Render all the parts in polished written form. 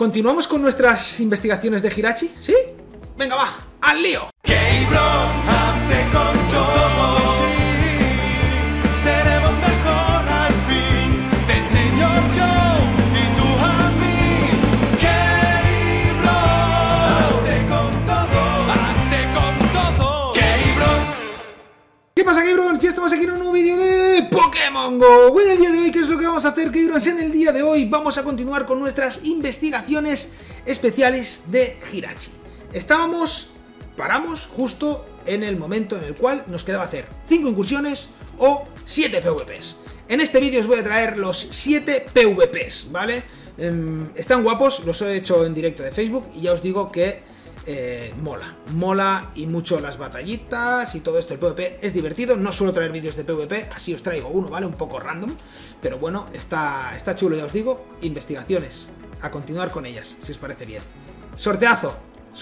¿Continuamos con nuestras investigaciones de Hirachi? ¿Sí? Venga, va, al lío. K-Bron, hazte con todo, sí. Seremos mejor al fin. Te enseño yo y tú a mí. K-Bron, hazte con todo. K-Bron. ¿Qué pasa, K-Bron? Ya estamos aquí en un nuevo vídeo de Pokémon GO. Bueno, el día de hoy, ¿qué es lo que vamos a hacer, K-Bron? En el día de hoy vamos a continuar con nuestras investigaciones especiales de Hirachi. Paramos justo en el momento en el cual nos quedaba hacer 5 incursiones o 7 PvPs. En este vídeo os voy a traer los 7 PvPs, ¿vale? Están guapos, los he hecho en directo de Facebook y ya os digo que mola y mucho las batallitas y todo esto. El PvP es divertido, no suelo traer vídeos de PvP, así os traigo uno, ¿vale? Un poco random, pero bueno, está chulo, ya os digo. Investigaciones, a continuar con ellas, si os parece bien. Sorteazo,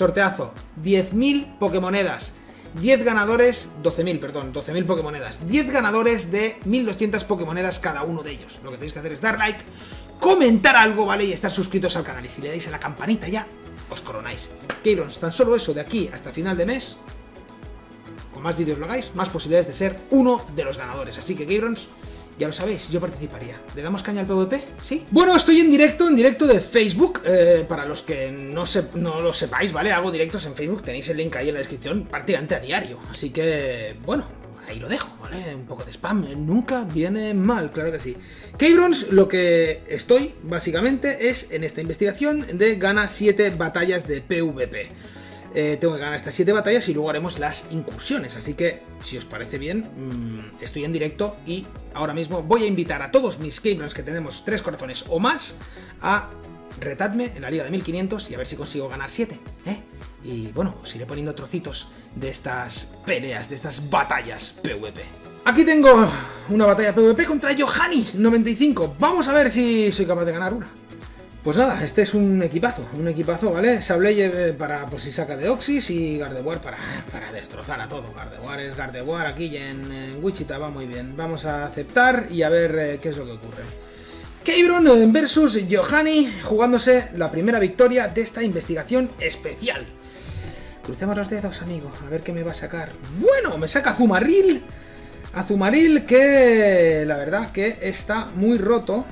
10.000 Pokémonedas, 10 ganadores, 12.000 Pokémonedas, 10 ganadores de 1.200 Pokémonedas cada uno de ellos. Lo que tenéis que hacer es dar like, comentar algo, ¿vale? Y estar suscritos al canal, y si le dais a la campanita ya, os coronáis. K-Bron, tan solo eso, de aquí hasta final de mes, con más vídeos lo hagáis, más posibilidades de ser uno de los ganadores. Así que, K-Bron, ya lo sabéis, yo participaría. ¿Le damos caña al PvP? ¿Sí? Bueno, estoy en directo de Facebook. Para los que no lo sepáis, ¿vale? Hago directos en Facebook, tenéis el link ahí en la descripción, prácticamente a diario. Así que, bueno, ahí lo dejo, ¿vale? Un poco de spam, nunca viene mal, claro que sí. K-Bron, lo que estoy, básicamente, es en esta investigación de gana 7 batallas de PvP. Tengo que ganar estas 7 batallas y luego haremos las incursiones, así que si os parece bien, estoy en directo y ahora mismo voy a invitar a todos mis K-Brons que tenemos 3 corazones o más a retadme en la liga de 1500 y a ver si consigo ganar 7, ¿eh? Y bueno, os iré poniendo trocitos de estas peleas, de estas batallas PvP. Aquí tengo una batalla PvP contra Yohani 95, vamos a ver si soy capaz de ganar una. Pues nada, este es un equipazo, ¿vale? Sableye para por si saca de Oxys y Gardevoir para destrozar a todo. Gardevoir es Gardevoir, aquí en Wichita va muy bien. Vamos a aceptar y a ver qué es lo que ocurre. K-Bron versus Yohani, jugándose la primera victoria de esta investigación especial. Crucemos los dedos, amigo, a ver qué me va a sacar. Bueno, me saca Azumarill. Azumarill que la verdad que está muy roto,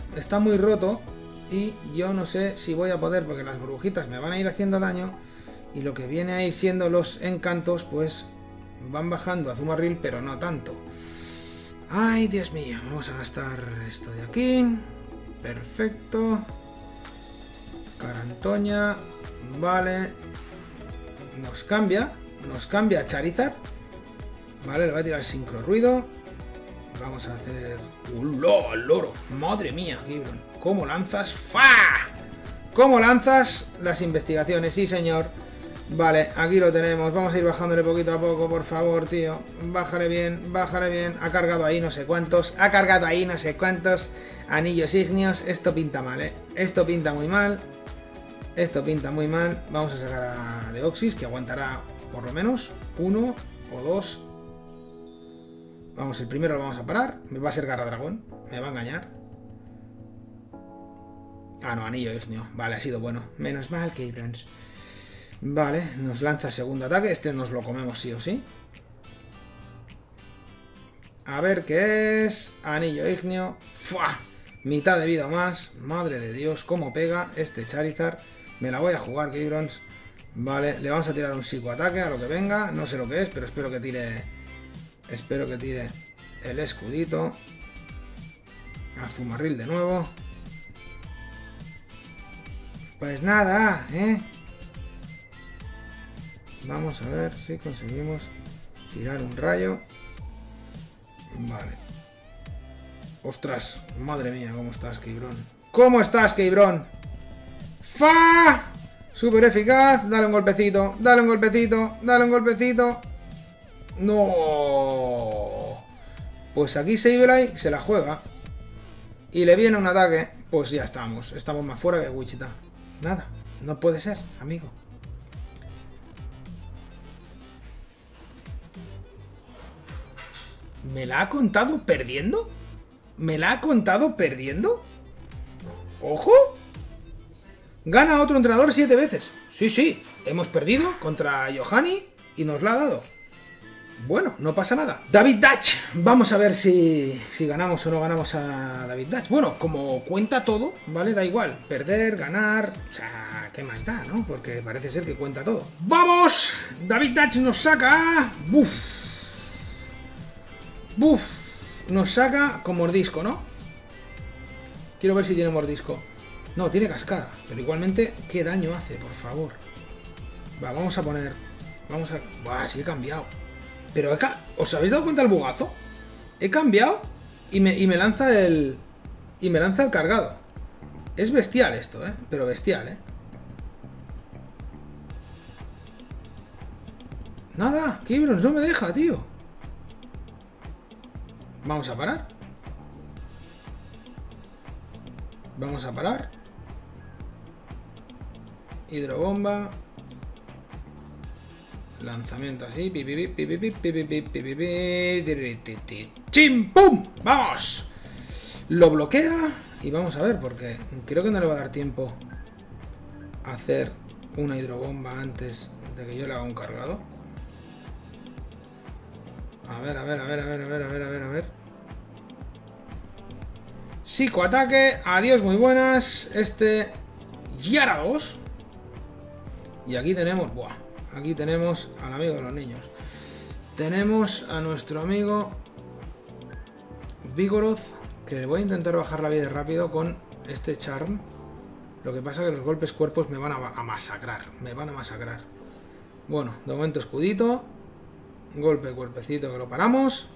y yo no sé si voy a poder, porque las burbujitas me van a ir haciendo daño y lo que viene a ir siendo los encantos pues van bajando a Azumarill, pero no tanto. Ay, Dios mío, vamos a gastar esto de aquí. Perfecto. Carantoña, vale. Nos cambia a Charizard, vale, le voy a tirar sincro ruido. Vamos a hacer... ¡Hola, al loro! ¡Madre mía, K-Bron! ¿Cómo lanzas? ¡Fa! ¿Cómo lanzas las investigaciones? Sí, señor. Vale, aquí lo tenemos. Vamos a ir bajándole poquito a poco, por favor, tío. Bájale bien, bájale bien. Ha cargado ahí no sé cuántos. Anillos ígneos. Esto pinta mal, ¿eh? Esto pinta muy mal. Vamos a sacar a Deoxys, que aguantará por lo menos 1 o 2. Vamos, el primero lo vamos a parar. Me va a ser Garra Dragón. Me va a engañar. Ah, no, anillo ígneo. Vale, ha sido bueno. Menos mal, K-Bron. Vale, nos lanza segundo ataque. Este nos lo comemos sí o sí. A ver qué es. Anillo ígneo. ¡Fua! Mitad de vida más. Madre de Dios, cómo pega este Charizard. Me la voy a jugar, K-Bron. Vale, le vamos a tirar un psicoataque a lo que venga. No sé lo que es, pero espero que tire el escudito. Azumarill de nuevo. Pues nada, ¿eh? Vamos a ver si conseguimos tirar un rayo. Vale. Ostras, madre mía, ¿cómo estás, K-Bron? ¿Cómo estás, K-Bron? ¡Fa! Súper eficaz. Dale un golpecito, dale un golpecito, dale un golpecito. ¡No! Pues aquí Sableye se la juega. Y le viene un ataque. Pues ya estamos. Estamos más fuera que Wichita. Nada. No puede ser, amigo. ¿Me la ha contado perdiendo? ¿Me la ha contado perdiendo? ¡Ojo! Gana otro entrenador 7 veces. Sí, sí, hemos perdido contra Yohani y nos la ha dado. Bueno, no pasa nada. David Dutch. Vamos a ver si ganamos o no ganamos a David Dutch. Bueno, como cuenta todo, ¿vale? Da igual. Perder, ganar... O sea, ¿qué más da, no? Porque parece ser que cuenta todo. ¡Vamos! David Dutch nos saca... ¡Buf! ¡Buf! Nos saca con mordisco, ¿no? Quiero ver si tiene mordisco. No, tiene cascada. Pero igualmente, ¿qué daño hace, por favor? Va, vamos a poner... Vamos a... Buah, sí he cambiado. Pero ¿os habéis dado cuenta del bugazo? He cambiado y me lanza el... Y me lanza el cargado. Es bestial esto, ¿eh? Pero bestial, ¿eh? Nada, Kibros, no me deja, tío. Vamos a parar. Vamos a parar. Hidrobomba. Lanzamiento así. ¡Chim! ¡Pum! ¡Vamos! Lo bloquea. Y vamos a ver, porque creo que no le va a dar tiempo a hacer una hidrobomba antes de que yo le haga un cargado. A ver. Psicoataque. Adiós, muy buenas. Yara 2. Y aquí tenemos... Buah. Aquí tenemos al amigo de los niños. Tenemos a nuestro amigo Vigoroth, que le voy a intentar bajar la vida rápido con este charm. Lo que pasa es que los golpes cuerpos me van a masacrar. Me van a masacrar. Bueno, de momento escudito. Golpe cuerpecito que lo paramos.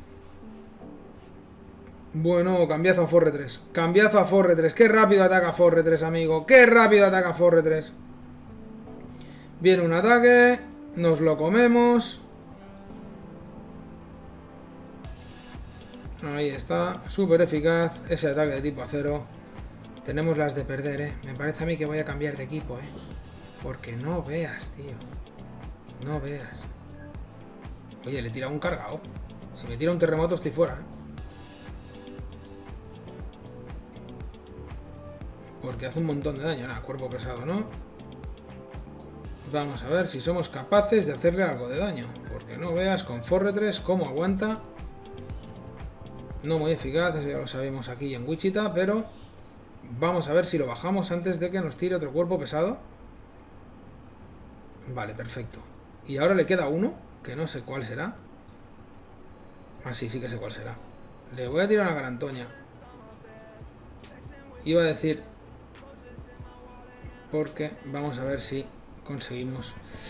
Bueno, cambiazo a Forre 3. Cambiazo a Forre 3. Qué rápido ataca Forre 3, amigo. Qué rápido ataca Forre 3. Viene un ataque, nos lo comemos. Ahí está, súper eficaz ese ataque de tipo acero. Tenemos las de perder, Me parece a mí que voy a cambiar de equipo, Porque no veas, tío. No veas. Oye, le he tirado un cargado. Si me tira un terremoto estoy fuera, Porque hace un montón de daño. Nada, cuerpo pesado, ¿no? Vamos a ver si somos capaces de hacerle algo de daño. Porque no veas con Forre 3 cómo aguanta. No muy eficaz, eso ya lo sabemos aquí en Wichita, pero vamos a ver si lo bajamos antes de que nos tire otro cuerpo pesado. Vale, perfecto. Y ahora le queda uno, que no sé cuál será. Ah, sí que sé cuál será. Le voy a tirar una garantoña. Iba a decir... Porque vamos a ver si... conseguimos.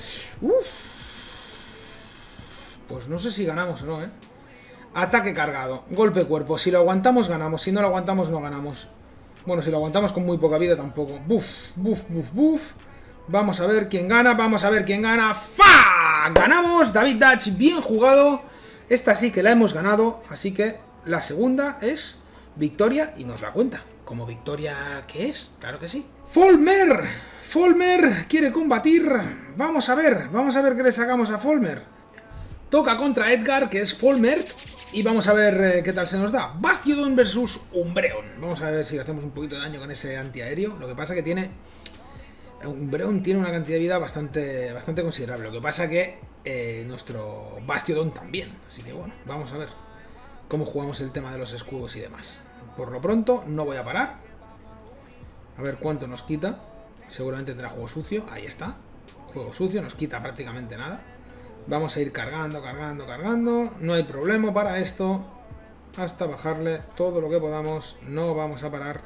Pues no sé si ganamos o no, Ataque cargado, golpe cuerpo. Si lo aguantamos, ganamos. Si no lo aguantamos, no ganamos. Bueno, si lo aguantamos con muy poca vida, tampoco. Buf. Vamos a ver quién gana. Vamos a ver quién gana. ¡Fa! Ganamos. David Dutch, bien jugado. Esta sí que la hemos ganado. Así que la segunda es victoria y nos la cuenta. Como victoria que es, claro que sí. Folmer quiere combatir. Vamos a ver qué le sacamos a Folmer. Toca contra Edgar, que es Folmer. Y vamos a ver qué tal se nos da. Bastiodon versus Umbreon. Vamos a ver si le hacemos un poquito de daño con ese antiaéreo. Lo que pasa que tiene... Umbreon tiene una cantidad de vida bastante considerable. Lo que pasa que nuestro Bastiodon también. Así que bueno, vamos a ver cómo jugamos el tema de los escudos y demás. Por lo pronto no voy a parar. A ver cuánto nos quita. Seguramente tendrá juego sucio. Ahí está. Juego sucio, nos quita prácticamente nada. Vamos a ir cargando. No hay problema para esto. Hasta bajarle todo lo que podamos. No vamos a parar.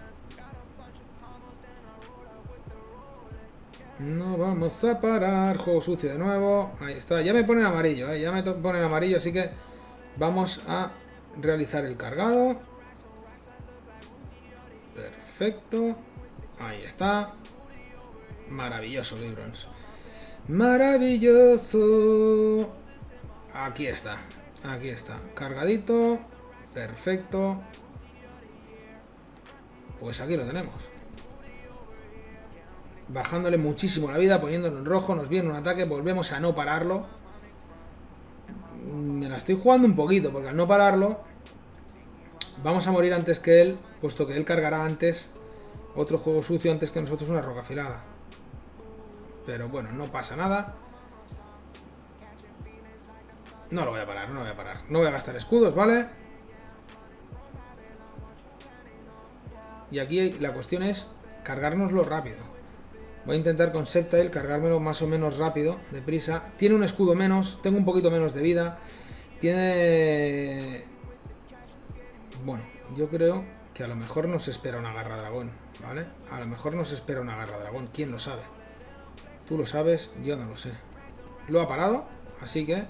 No vamos a parar. Juego sucio de nuevo. Ahí está. Ya me ponen amarillo, Ya me ponen amarillo. Así que vamos a realizar el cargado. Perfecto. Ahí está. Maravilloso, Gibrons. Maravilloso. Aquí está. Cargadito. Perfecto. Pues aquí lo tenemos. Bajándole muchísimo la vida, poniéndolo en rojo. Nos viene un ataque, volvemos a no pararlo. Me la estoy jugando un poquito, porque al no pararlo vamos a morir antes que él, puesto que él cargará antes Otro juego sucio antes que nosotros, una roca afilada. Pero bueno, no pasa nada. No lo voy a parar, no lo voy a parar. No voy a gastar escudos, ¿vale? Y aquí la cuestión es cargárnoslo rápido. Voy a intentar con Sceptile cargármelo más o menos rápido, deprisa. Tiene un escudo menos, tengo un poquito menos de vida. Tiene... Bueno, yo creo que a lo mejor nos espera una garra dragón, ¿vale? A lo mejor nos espera una garra dragón, ¿quién lo sabe? Tú lo sabes, yo no lo sé. Lo ha parado, así que...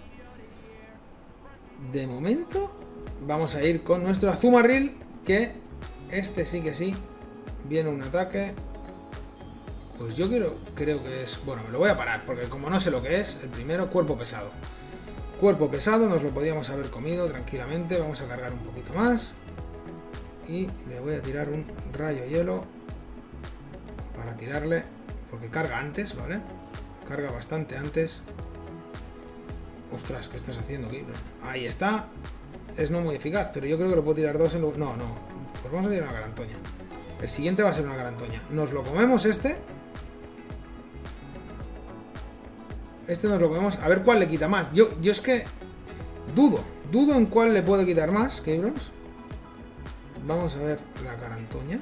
De momento vamos a ir con nuestro Azumarill, que este sí que sí. Viene un ataque. Pues yo creo que es... Bueno, me lo voy a parar, porque como no sé lo que es, el primero, cuerpo pesado. Cuerpo pesado, nos lo podíamos haber comido tranquilamente. Vamos a cargar un poquito más. Y le voy a tirar un rayo hielo para tirarle, porque carga antes, ¿vale? Carga bastante antes. Ostras, ¿qué estás haciendo, Gabriel? Ahí está. Es no muy eficaz, pero yo creo que lo puedo tirar dos en lugar... No, no. Pues vamos a tirar una garantoña. El siguiente va a ser una garantoña. Nos lo comemos este. Este nos lo comemos. A ver cuál le quita más. Yo es que... Dudo en cuál le puedo quitar más, Cabrons. Vamos a ver la garantoña.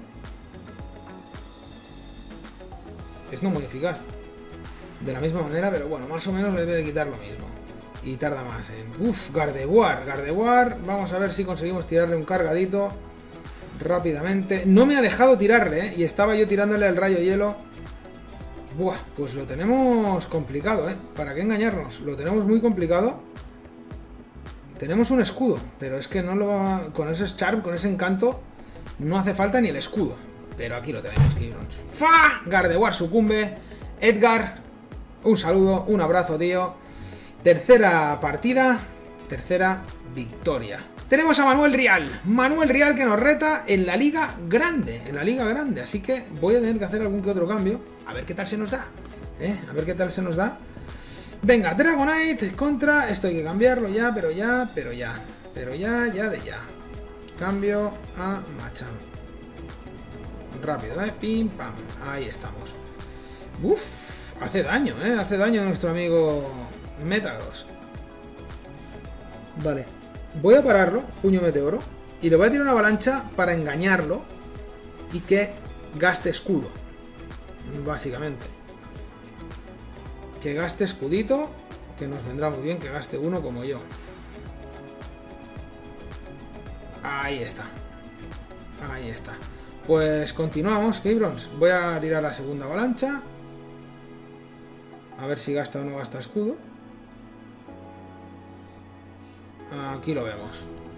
Es no muy eficaz. De la misma manera, pero bueno, más o menos le debe de quitar lo mismo. Y tarda más en... Uf, Gardevoir. Vamos a ver si conseguimos tirarle un cargadito rápidamente. No me ha dejado tirarle, ¿eh? Y estaba yo tirándole al rayo hielo. Buah, pues lo tenemos complicado, ¿eh? ¿Para qué engañarnos? Lo tenemos muy complicado. Tenemos un escudo, pero es que no lo va... Con ese Charm, con ese encanto, no hace falta ni el escudo. Pero aquí lo tenemos, Cabrons. ¡Fa! Gardevoir sucumbe. Edgar, un saludo, un abrazo, tío. Tercera partida, tercera victoria. Tenemos a Manuel Rial que nos reta en la liga grande, así que voy a tener que hacer algún que otro cambio, a ver qué tal se nos da, a ver qué tal se nos da. Venga, Dragonite contra, esto hay que cambiarlo ya, pero ya. Cambio a Machamp. Rápido, pim, pam, ahí estamos. Uf, hace daño a nuestro amigo Metagross. Vale, voy a pararlo, puño meteoro, y le voy a tirar una avalancha para engañarlo y que gaste escudo, básicamente. Que gaste escudito, que nos vendrá muy bien que gaste uno como yo. Ahí está. Pues continuamos, Cabrons. Voy a tirar la segunda avalancha. A ver si gasta o no gasta escudo. Aquí lo vemos.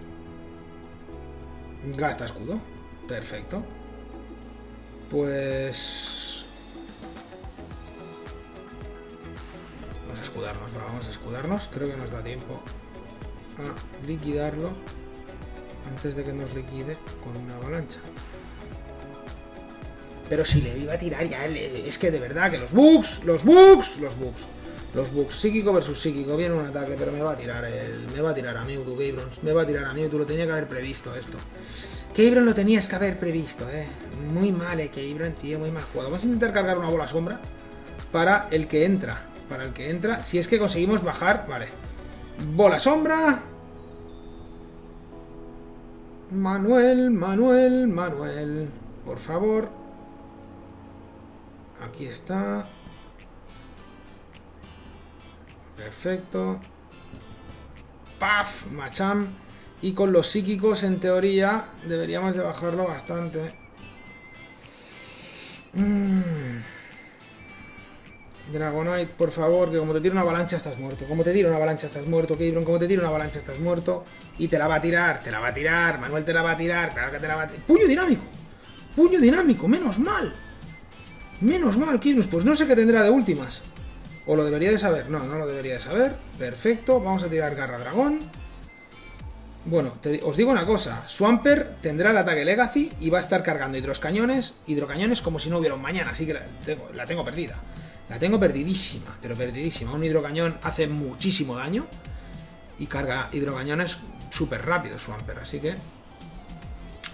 Gasta escudo. Perfecto. Pues... vamos a escudarnos. Creo que nos da tiempo a liquidarlo antes de que nos liquide con una avalancha. Pero si le iba a tirar ya, es que de verdad que los bugs, psíquico versus psíquico, viene un ataque, pero me va a tirar a Mewtwo, Cabrons, lo tenía que haber previsto esto. Cabron lo tenías que haber previsto, muy mal, Cabron, tío, muy mal jugado. Vamos a intentar cargar una bola sombra para el que entra, si es que conseguimos bajar, vale. Bola sombra. Manuel, por favor. Aquí está. Perfecto. ¡Paf! Machamp. Y con los psíquicos, en teoría, deberíamos de bajarlo bastante. Dragonite, por favor, que como te tire una avalancha estás muerto. Como te tire una avalancha estás muerto, Cabron. Como te tire una avalancha estás muerto. Y te la va a tirar, Manuel te la va a tirar. Claro que te la va a tirar. ¡Puño dinámico! ¡Menos mal! Cabrons. Pues no sé qué tendrá de últimas. ¿O lo debería de saber? No, no lo debería de saber. Perfecto, vamos a tirar Garra Dragón. Bueno, os digo una cosa. Swampert tendrá el ataque Legacy y va a estar cargando hidrocañones como si no hubiera un mañana. Así que la tengo perdida. La tengo perdidísima, pero perdidísima. Un hidrocañón hace muchísimo daño y carga hidrocañones súper rápido Swampert. Así que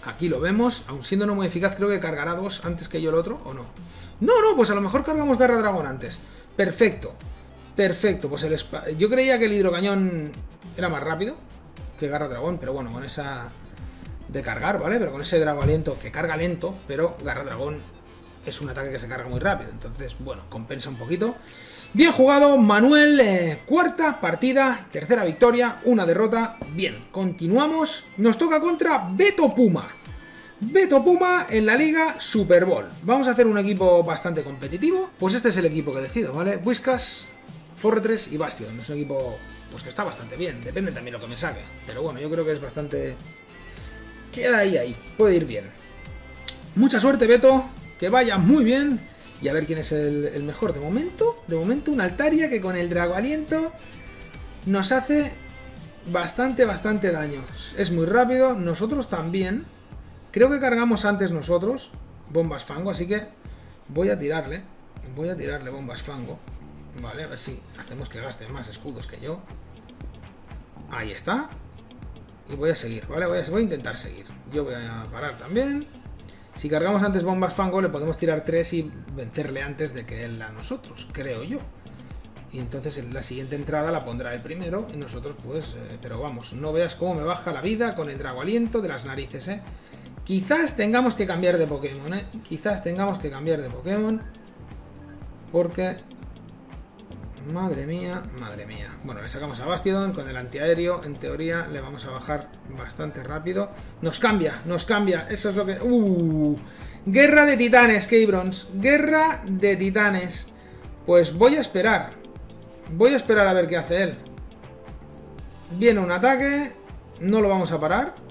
Aquí lo vemos, aun siendo no muy eficaz, creo que cargará 2 antes que yo el otro, ¿o no? No, pues a lo mejor cargamos Garra Dragón antes. Perfecto, perfecto. Pues yo creía que el hidrocañón era más rápido que Garra Dragón, pero bueno, con esa de cargar, ¿vale? Pero con ese Drago Aliento que carga lento, pero Garra Dragón es un ataque que se carga muy rápido, entonces, bueno, compensa un poquito. Bien jugado, Manuel, cuarta partida, tercera victoria, una derrota. Bien, continuamos. Nos toca contra Beto Puma. Beto Puma en la Liga Super Bowl. Vamos a hacer un equipo bastante competitivo. Pues este es el equipo que decido, ¿vale? Whiskas, Fortress y Bastion. Es un equipo pues que está bastante bien. Depende también lo que me saque. Pero bueno, yo creo que es bastante... Queda ahí. Puede ir bien. Mucha suerte, Beto. Que vaya muy bien. Y a ver quién es el mejor. De momento, un Altaria que con el Drago Aliento nos hace bastante daño. Es muy rápido. Nosotros también. Creo que cargamos antes nosotros Bombas Fango, así que voy a tirarle Bombas Fango. Vale, a ver si hacemos que gaste más escudos que yo. Ahí está. Y voy a seguir, ¿vale? Voy a intentar seguir. Yo voy a parar también. Si cargamos antes Bombas Fango, le podemos tirar 3 y vencerle antes de que él a nosotros, creo yo. Y entonces en la siguiente entrada la pondrá el primero y nosotros pues... pero vamos, no veas cómo me baja la vida con el Drago Aliento de las narices, ¿eh? Quizás tengamos que cambiar de Pokémon, ¿eh? Quizás tengamos que cambiar de Pokémon. Porque... Madre mía. Bueno, le sacamos a Bastiodon con el antiaéreo. En teoría le vamos a bajar bastante rápido. Nos cambia. Eso es lo que... Guerra de titanes, K-Bronze. Guerra de titanes. Pues voy a esperar. A ver qué hace él. Viene un ataque. No lo vamos a parar.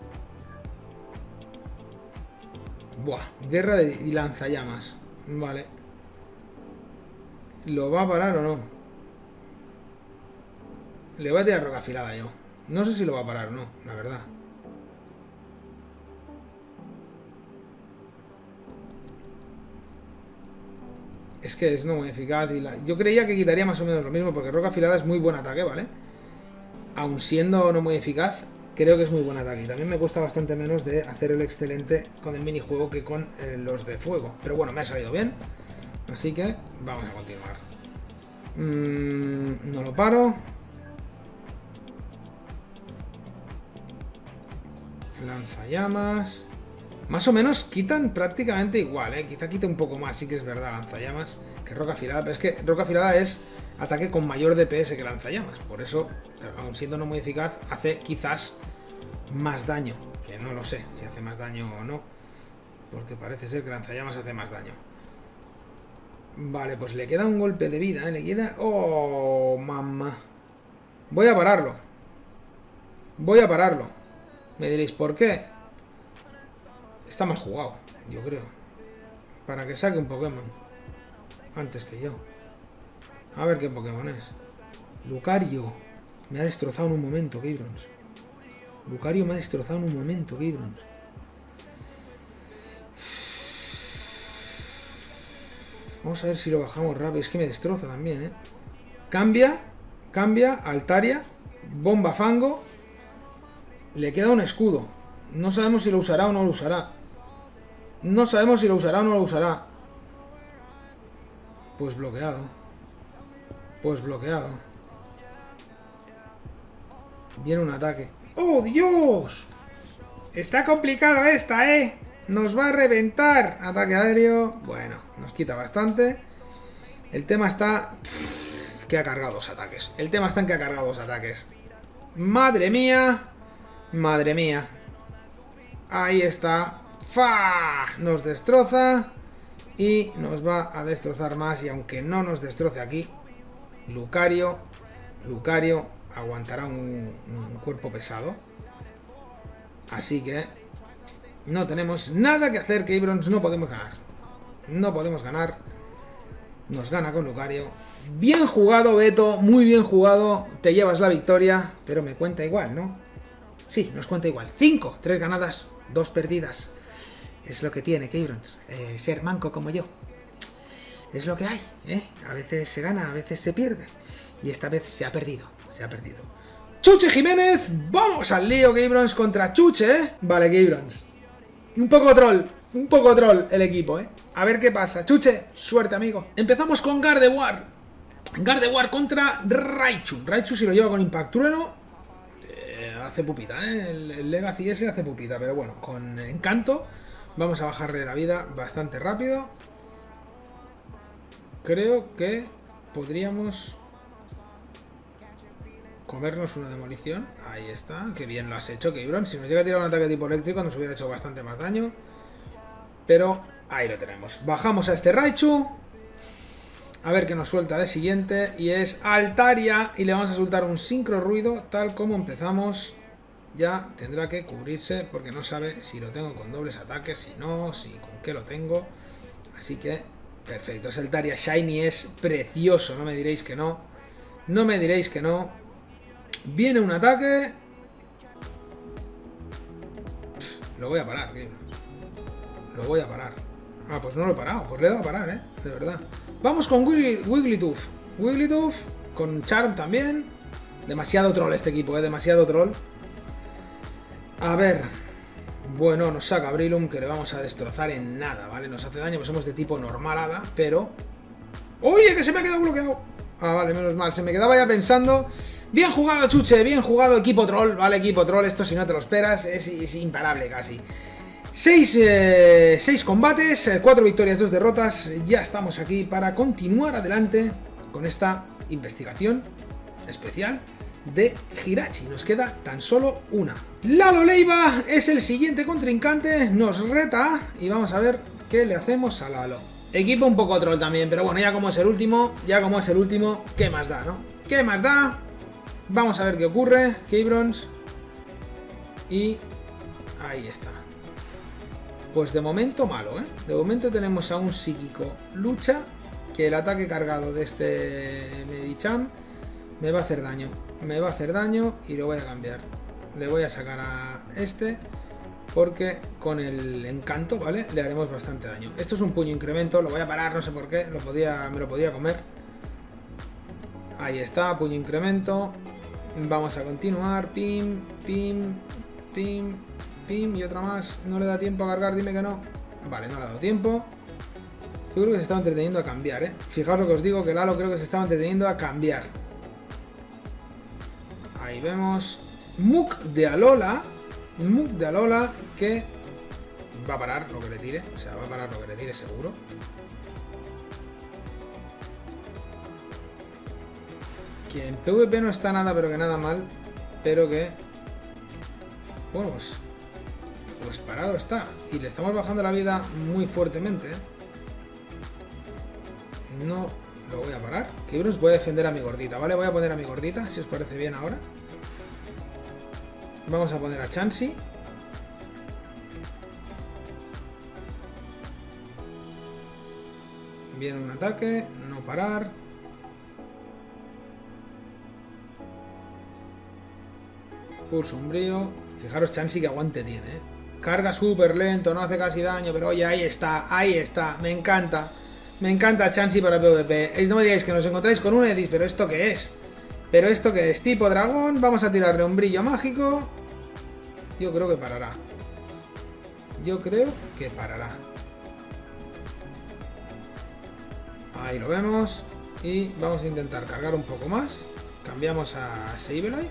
Buah, guerra y lanzallamas. Vale. ¿Lo va a parar o no? Le voy a tirar roca afilada yo. No sé si lo va a parar o no, la verdad. Es que es no muy eficaz. Yo creía que quitaría más o menos lo mismo, porque roca afilada es muy buen ataque, ¿vale? Aun siendo no muy eficaz, creo que es muy buen ataque. Y también me cuesta bastante menos de hacer el excelente con el minijuego que con los de fuego. Pero bueno, me ha salido bien. Así que vamos a continuar. No lo paro. Lanzallamas. Más o menos quitan prácticamente igual, ¿eh? Quizá quita un poco más, sí que es verdad, lanzallamas que roca afilada. Pero es que roca afilada es ataque con mayor DPS que lanzallamas. Por eso, aun siendo no muy eficaz, hace quizás más daño. Que no lo sé si hace más daño o no. Porque parece ser que lanzallamas hace más daño. Vale, pues le queda un golpe de vida, ¿eh? Le queda... ¡Oh, mamá! Voy a pararlo. Me diréis, ¿por qué? Está mal jugado, yo creo. Para que saque un Pokémon antes que yo. A ver qué Pokémon es. Lucario. Me ha destrozado en un momento, K-Bronze. Vamos a ver si lo bajamos rápido. Es que me destroza también, ¿eh? Cambia, Altaria, Bomba Fango. Le queda un escudo. No sabemos si lo usará o no lo usará. Pues bloqueado. Viene un ataque. ¡Oh, Dios! Está complicado esta, ¿eh? Nos va a reventar. Ataque aéreo. Bueno, nos quita bastante. El tema está... que ha cargado 2 ataques. Madre mía. Ahí está. ¡Fa! Nos destroza. Y nos va a destrozar más. Y aunque no nos destroce aquí, Lucario aguantará un cuerpo pesado. Así que no tenemos nada que hacer, K-Bronze. No podemos ganar. Nos gana con Lucario. Bien jugado, Beto. Muy bien jugado. Te llevas la victoria. Pero me cuenta igual, ¿no? Sí, nos cuenta igual. 5, 3 ganadas, 2 perdidas. Es lo que tiene, K-Bronze. Ser manco como yo. Es lo que hay, ¿eh? A veces se gana, a veces se pierde. Y esta vez se ha perdido. Chuche Jiménez. Vamos al lío, K-Bronze contra Chuche, ¿eh? Vale, K-Bronze. Un poco troll el equipo, ¿eh? A ver qué pasa. Chuche, suerte, amigo. Empezamos con Gardevoir. Gardevoir contra Raichu. Raichu, si lo lleva con Impact Trueno, hace pupita, ¿eh? El Legacy ese hace pupita, pero bueno, con Encanto vamos a bajarle la vida bastante rápido. Creo que podríamos comernos una demolición. Ahí está, que bien lo has hecho, Keibron. Si nos llega a tirar un ataque tipo eléctrico nos hubiera hecho bastante más daño. Pero ahí lo tenemos. Bajamos a este Raichu. A ver qué nos suelta de siguiente. Y es Altaria. Y le vamos a soltar un sincro ruido. Tal como empezamos. Ya tendrá que cubrirse. Porque no sabe si lo tengo con dobles ataques. Si no, si con qué lo tengo. Así que perfecto. Ese Altaria Shiny es precioso. No me diréis que no. No me diréis que no. Viene un ataque. Lo voy a parar, tío. Lo voy a parar. Ah, pues no lo he parado. Pues le he dado a parar, de verdad. Vamos con Wigglytuff. Wigglytuff con Charm también. Demasiado troll este equipo, demasiado troll. A ver. Bueno, nos saca Brilum, que le vamos a destrozar en nada, ¿vale? Nos hace daño, pues somos de tipo normal hada, pero... ¡Oye, que se me ha quedado bloqueado! Ah, vale, menos mal. Se me quedaba ya pensando... Bien jugado, Chuche, bien jugado, equipo troll. Vale, equipo troll, esto si no te lo esperas es imparable casi. 6 combates, 4 victorias, 2 derrotas. Ya estamos aquí para continuar adelante con esta investigación especial de Jirachi. Nos queda tan solo una. Lalo Leiva es el siguiente contrincante. Nos reta y vamos a ver qué le hacemos a Lalo. Equipo un poco troll también, pero bueno, ya como es el último, ¿qué más da, no? ¿Qué más da? Vamos a ver qué ocurre. Keybrons. Y ahí está. Pues de momento malo, ¿eh? De momento tenemos a un psíquico lucha, que el ataque cargado de este Medicham me va a hacer daño. Me va a hacer daño y lo voy a cambiar. Le voy a sacar a este, porque con el encanto, ¿vale? Le haremos bastante daño. Esto es un puño incremento, lo voy a parar, no sé por qué. Me lo podía comer. Ahí está, puño incremento. Vamos a continuar. Pim, pim, pim, pim. Y otra más. No le da tiempo a cargar, dime que no. Vale, no le ha dado tiempo. Yo creo que se estaba entreteniendo a cambiar, ¿eh? Fijaos lo que os digo, que Lalo creo que se estaba entreteniendo a cambiar. Ahí vemos. Muk de Alola. Muk de Alola que va a parar lo que le tire. O sea, va a parar lo que le tire seguro. Que en PvP no está nada, pero que nada mal. Pero que... Bueno, pues parado está. Y le estamos bajando la vida muy fuertemente. No lo voy a parar. Keybrons, voy a defender a mi gordita, ¿vale? Voy a poner a mi gordita, si os parece bien ahora. Vamos a poner a Chansey. Viene un ataque, no parar. Pulso umbrío. Fijaros, Chansey que aguante tiene, ¿eh? Carga súper lento, no hace casi daño, pero oye, ahí está, ahí está. Me encanta. Me encanta Chansey para PvP. No me digáis que nos encontráis con un Edith, pero ¿esto qué es? ¿Pero esto qué es? Tipo dragón. Vamos a tirarle un brillo mágico. Yo creo que parará. Yo creo que parará. Ahí lo vemos. Y vamos a intentar cargar un poco más. Cambiamos a Sableye.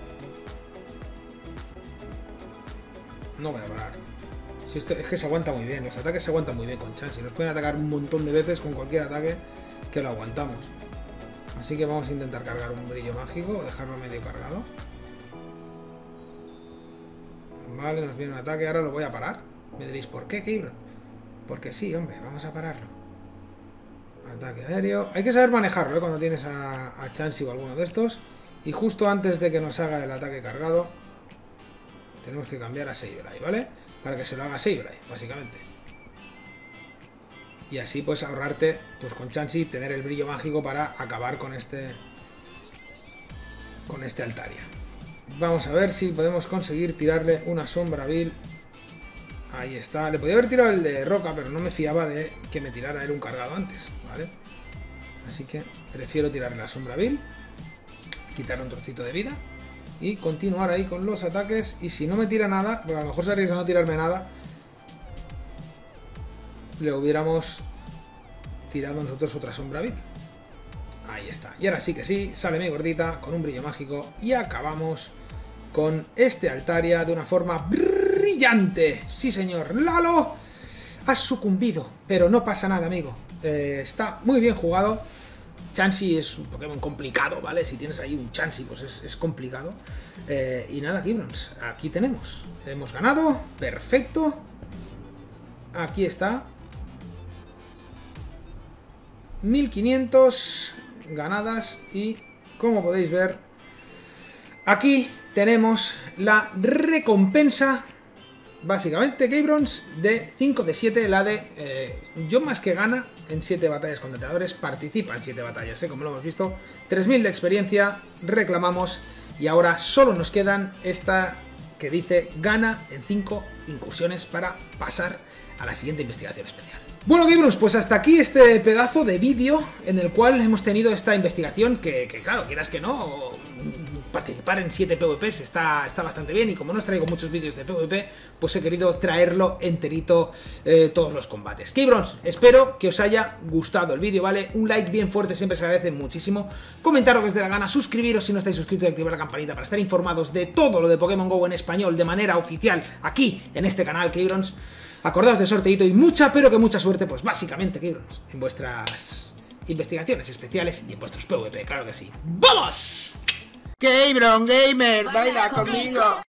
No voy a parar. Si esto, es que se aguanta muy bien. Los ataques se aguantan muy bien con Chansey. Nos pueden atacar un montón de veces con cualquier ataque que lo aguantamos. Así que vamos a intentar cargar un brillo mágico o dejarlo medio cargado. Vale, nos viene un ataque. Ahora lo voy a parar. Me diréis, ¿por qué, Keybron? Porque sí, hombre, vamos a pararlo. Ataque aéreo. Hay que saber manejarlo, ¿eh? Cuando tienes a Chansey o alguno de estos. Y justo antes de que nos haga el ataque cargado, tenemos que cambiar a Sableye, ¿vale? Para que se lo haga Sableye, básicamente. Y así pues ahorrarte, pues con Chansey, tener el brillo mágico para acabar con este Altaria. Vamos a ver si podemos conseguir tirarle una Sombra Vil. Ahí está. Le podía haber tirado el de roca, pero no me fiaba de que me tirara él un cargado antes, ¿vale? Así que prefiero tirarle la Sombra Vil, quitarle un trocito de vida y continuar ahí con los ataques. Y si no me tira nada, porque a lo mejor se arriesga a no tirarme nada, le hubiéramos tirado nosotros otra sombra vil. Ahí está. Y ahora sí que sí, sale mi gordita con un brillo mágico y acabamos con este Altaria de una forma brillante. Sí, señor. Lalo, has sucumbido, pero no pasa nada, amigo. Está muy bien jugado. Chansey es un Pokémon complicado, ¿vale? Si tienes ahí un Chansey, pues es complicado. Y nada, Gibrons, aquí tenemos. Hemos ganado, perfecto. Aquí está. 1500 ganadas y, como podéis ver, aquí tenemos la recompensa, básicamente, Gibrons, de 5 de 7, la de John más que gana en 7 batallas con detonadores, participa en 7 batallas, como lo hemos visto, 3000 de experiencia, reclamamos, y ahora solo nos quedan esta que dice gana en 5 incursiones para pasar a la siguiente investigación especial. Bueno, Gibrons, pues hasta aquí este pedazo de vídeo en el cual hemos tenido esta investigación que claro, quieras que no, participar en 7 PvPs está bastante bien, y como no os traigo muchos vídeos de PvP, pues he querido traerlo enterito, todos los combates. Gibrons, espero que os haya gustado el vídeo, ¿vale? Un like bien fuerte siempre se agradece muchísimo, comentar lo que os dé la gana, suscribiros si no estáis suscritos y activar la campanita para estar informados de todo lo de Pokémon GO en español de manera oficial aquí en este canal, Gibrons. Acordaos de sorteito y mucha, pero que mucha suerte, pues básicamente, Gibrons, en vuestras investigaciones especiales y en vuestros PvP, claro que sí. ¡Vamos! Gibron Gamer, baila conmigo.